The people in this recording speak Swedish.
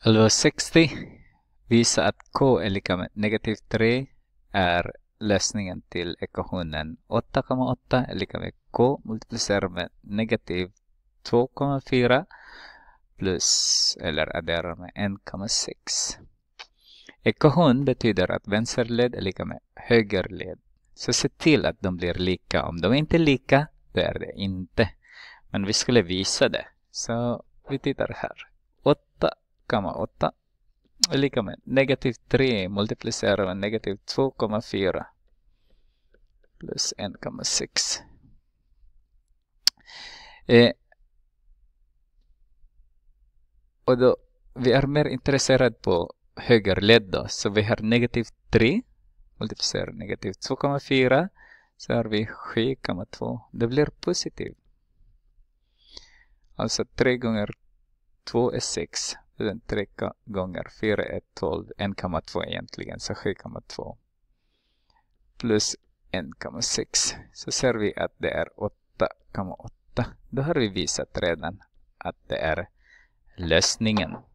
1160 visar att k är lika med negativ 3 är lösningen till ekvationen 8,8 är lika med k multiplicerat med negativ 2,4 plus eller adderar med 1,6. Ekvation betyder att vänsterled är lika med högerled. Så se till att de blir lika. Om de inte är lika, då är det inte. Men vi skulle visa det. Så vi tittar här. 8,8 är lika med negativ 3 multiplicerat med negativ 2,4 plus 1,6. Och då vi är mer intresserade på högerled då. Så vi har negativ 3 multiplicerat negativ 2,4 så har vi 7,2. Det blir positivt. Alltså 3 gånger 2 är 6. 3 gånger 4 är 12. 1,2 egentligen. Så 7,2. Plus 1,6. Så ser vi att det är 8,8. Då har vi visat redan att det är lösningen.